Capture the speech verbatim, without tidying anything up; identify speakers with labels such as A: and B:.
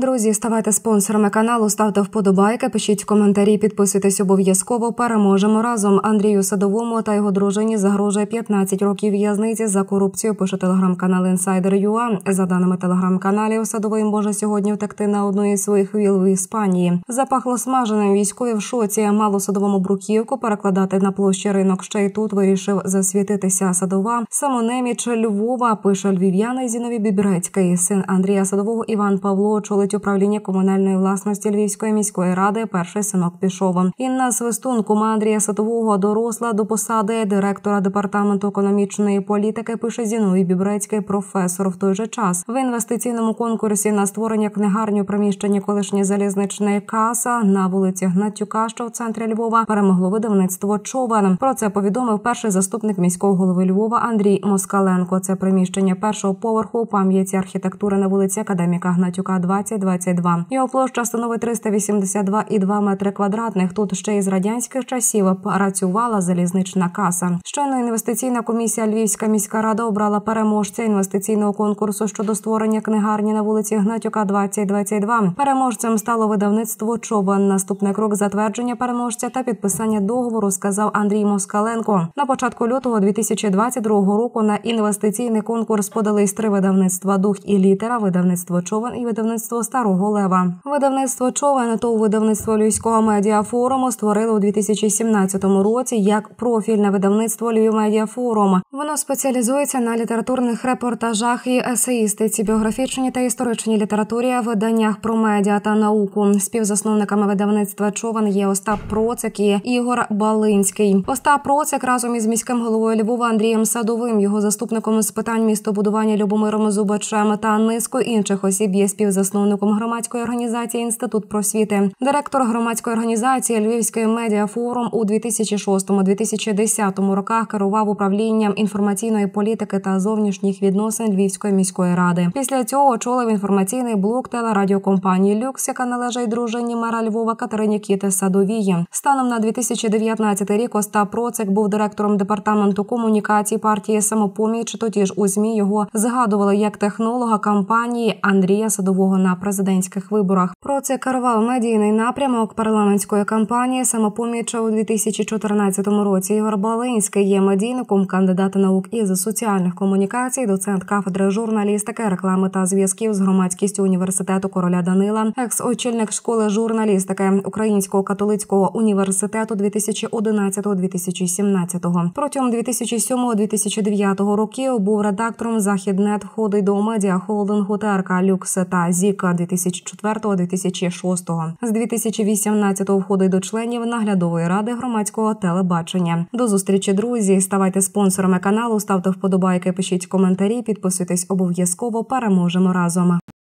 A: друзі, ставайте спонсорами каналу, ставте вподобайки, пишіть коментарі, підписуйтесь обов'язково. Переможемо разом. Андрію Садовому та його дружині загрожує п'ятнадцять років в'язниці за корупцію, пише телеграм-канал Інсайдер точка ю а. За даними телеграм-каналів, Садовий може сьогодні втекти на одну із своїх віл в Іспанії. Запахло смаженим, військові в шоці. Мало Садовому бруківку перекладати на площі Ринок. Ще й тут вирішив засвітитися. Садова самонеміч Львова, пише львів'янин Зіновій Бібрецький. Син Андрія Садового Іван Павло очолить управління комунальної власності Львівської міської ради. Перший синок пішов. Інна Свистун, кума Андрія Садового, доросла до посади директора департаменту економічної політики, пише Зіновій Бібрецький, професор. В той же час в інвестиційному конкурсі на створення книгарні у приміщенні колишньої залізничної каса на вулиці Гнатюка, що в центрі Львова, перемогло видавництво «Човен». Про це повідомив перший заступник міського голови Львова Андрій Москаленко. Це приміщення першого поверху у пам'яті архітектури на вулиці Академіка Гнатюка, двадцять двадцять два. Його площа становить триста вісімдесят два і два метри квадратних. Тут ще із радянських часів працювала залізнична каса. Щойно інвестиційна комісія Львівська міська рада обрала переможця інвестиційного конкурсу щодо створення книгарні на вулиці Гнатюка, двадцять двадцять два. Переможцем стало видавництво «Човен». Наступний крок – затвердження переможця та підписання договору, сказав Андрій Москаленко. На початку лютого дві тисячі двадцять другого року на інвестиційний конкурс подались три видавництва: «Дух і літера», видавництво «Човен» і видавництво «Старого Лева». Видавництво «Човен» то видавництво Львівського медіафоруму створили у дві тисячі сімнадцятому році як профільне видавництво Львів медіафорум. Воно спеціалізується на літературних репортажах і есеїстиці, біографічній та історичній літературі, виданнях про медіа та науку. Співзасновниками видавництва «Човен» є Остап Процик і Ігор Балинський. Остап Процик разом із міським головою Львова Андрієм Садовим, його заступником з питань містобудування Любомиром Зубачем та низкою інших осіб є співзасновником громадської організації «Інститут просвіти». Директор громадської організації Львівський медіафорум у дві тисячі шостому - дві тисячі десятому роках керував управлінням інформаційної політики та зовнішніх відносин Львівської міської ради. Після цього очолив інформаційний блок телерадіокомпанії «Люкс», яка належить дружині мера Львова Катерині Кіти Садовій. Станом на дві тисячі дев'ятнадцятий рік Остап Процик був директором департаменту комунікацій партії «Самопоміч». Тоді ж у ЗМІ його згадували як технолога кампанії Андрія Садового на президентських виборах. Процик керував медійний напрямок парламентської кампанії «Самопоміч» у дві тисячі чотирнадцятому році. Ігор Балинський є медійником, кандидат наук із соціальних комунікацій, доцент кафедри журналістики, реклами та зв'язків з громадськістю університету короля Данила, екс-очільник школи журналістики Українського католицького університету дві тисячі одинадцятого - дві тисячі сімнадцятого. Протягом дві тисячі сьомого - дві тисячі дев'ятого років був редактором «Західнет», входить до медіахолдингу ТРК «Люкс» та «Зіка» дві тисячі четвертого - дві тисячі шостого. З дві тисячі вісімнадцятого входить до членів наглядової ради громадського телебачення. До зустрічі, друзі! Ставайте спонсорами каналу, ставте вподобайки, пишіть коментарі, підписуйтесь обов'язково. Переможемо разом!